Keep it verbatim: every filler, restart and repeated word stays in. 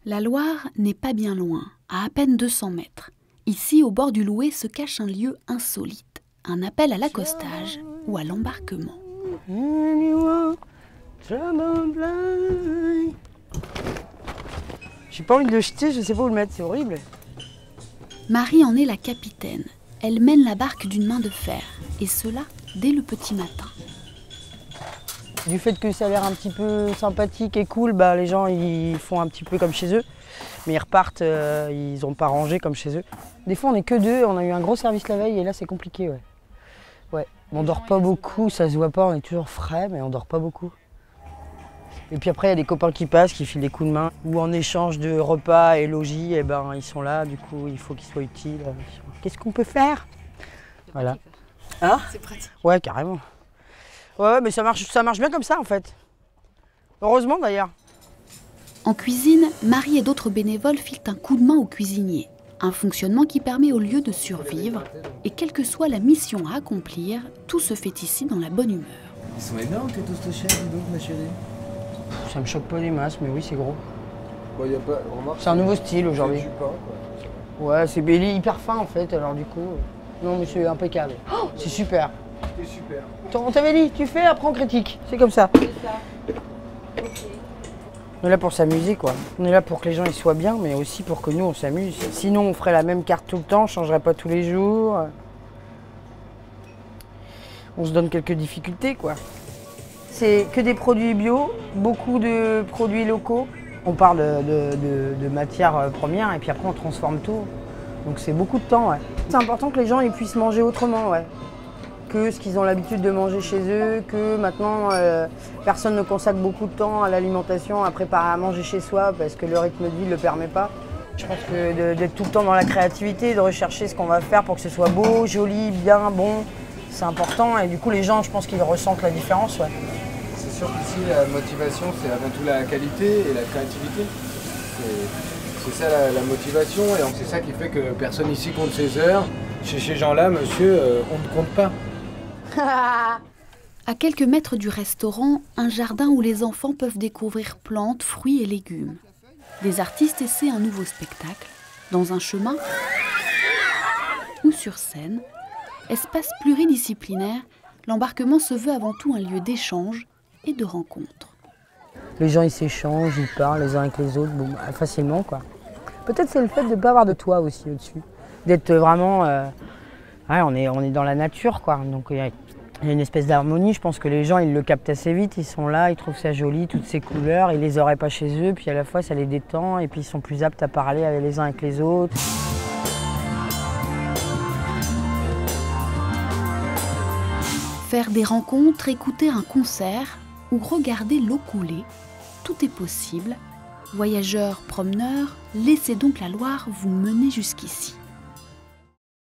La Loire n'est pas bien loin, à à peine deux cents mètres. Ici, au bord du Louet, se cache un lieu insolite, un appel à l'accostage ou à l'embarquement. J'ai pas envie de le jeter, je sais pas où le mettre, c'est horrible. Marie en est la capitaine. Elle mène la barque d'une main de fer, et cela dès le petit matin. Du fait que ça a l'air un petit peu sympathique et cool, bah, les gens ils font un petit peu comme chez eux. Mais ils repartent, euh, ils n'ont pas rangé comme chez eux. Des fois on est que deux, on a eu un gros service la veille et là c'est compliqué. Ouais. Ouais. On dort pas beaucoup, ça se voit pas, on est toujours frais mais on dort pas beaucoup. Et puis après il y a des copains qui passent, qui filent des coups de main. Ou en échange de repas et logis, et ben, ils sont là, du coup il faut qu'ils soient utiles. Qu'est-ce qu'on peut faire? Voilà. Hein? C'est pratique. Ouais, carrément. Ouais, mais ça marche, ça marche bien comme ça en fait. Heureusement d'ailleurs. En cuisine, Marie et d'autres bénévoles filent un coup de main aux cuisiniers. Un fonctionnement qui permet au lieu de survivre. Et quelle que soit la mission à accomplir, tout se fait ici dans la bonne humeur. Ils sont énormes tes toasts chefs, dis donc, ma chérie. Ça me choque pas des masses, mais oui, c'est gros. Bon, y a pas... Remarque, c'est un nouveau style aujourd'hui. Pain, ouais, c'est il est hyper fin en fait, alors du coup. Non, mais c'est impeccable. Oh, c'est super. C'est super. On t'avait dit, tu fais, après on critique. C'est comme ça. C'est ça. Okay. On est là pour s'amuser, quoi. On est là pour que les gens ils soient bien, mais aussi pour que nous on s'amuse. Sinon, on ferait la même carte tout le temps, on changerait pas tous les jours. On se donne quelques difficultés, quoi. C'est que des produits bio, beaucoup de produits locaux. On parle de, de, de matières premières et puis après on transforme tout. Donc c'est beaucoup de temps, ouais. C'est important que les gens ils puissent manger autrement, ouais. Que ce qu'ils ont l'habitude de manger chez eux, que maintenant euh, personne ne consacre beaucoup de temps à l'alimentation, à préparer à manger chez soi parce que le rythme de vie ne le permet pas. Je pense que d'être tout le temps dans la créativité, de rechercher ce qu'on va faire pour que ce soit beau, joli, bien, bon, c'est important et du coup les gens, je pense qu'ils ressentent la différence, ouais. C'est sûr qu'ici la motivation c'est avant tout la qualité et la créativité. C'est ça la, la motivation et c'est ça qui fait que personne ici compte ses heures. Chez ces gens-là, monsieur, euh, on ne compte pas. À quelques mètres du restaurant, un jardin où les enfants peuvent découvrir plantes, fruits et légumes. Des artistes essaient un nouveau spectacle, dans un chemin ou sur scène. Espace pluridisciplinaire, l'embarquement se veut avant tout un lieu d'échange et de rencontre. Les gens ils s'échangent, ils parlent les uns avec les autres, bon, facilement quoi. Peut-être c'est le fait de ne pas avoir de toit aussi au-dessus. D'être vraiment... Euh, ouais, on est, on est dans la nature quoi, donc il y a, y a une espèce d'harmonie, je pense que les gens ils le captent assez vite, ils sont là, ils trouvent ça joli, toutes ces couleurs, ils les auraient pas chez eux, puis à la fois ça les détend et puis ils sont plus aptes à parler avec les uns avec les autres. Faire des rencontres, écouter un concert ou regarder l'eau couler, tout est possible. Voyageurs, promeneurs, laissez donc la Loire vous mener jusqu'ici.